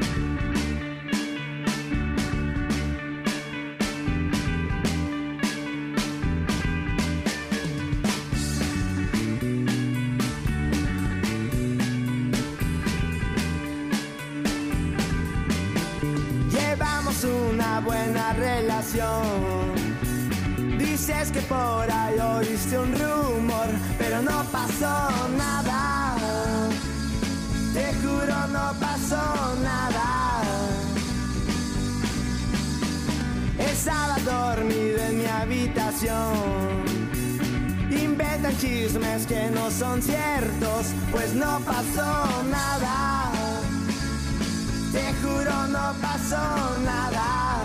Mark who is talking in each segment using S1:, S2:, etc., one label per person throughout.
S1: Una buena relación. Dices que por ahí oíste un rumor, pero no pasó nada. Te juro, no pasó nada. Estaba dormido en mi habitación. Inventan chismes que no son ciertos, pues no pasó nada. Te juro, no pasó nada.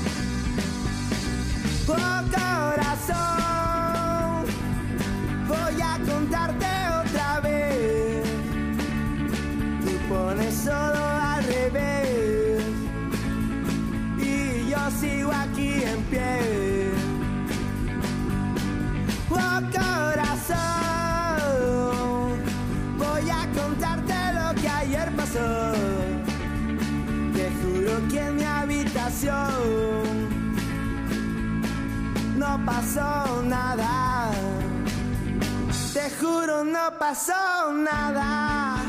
S1: Oh, corazón, voy a contarte otra vez. Tú pones todo al revés y yo sigo aquí en pie. Oh, corazón, voy a contarte lo que ayer pasó. Te juro que en mi habitación no pasó nada. Te juro, no pasó nada.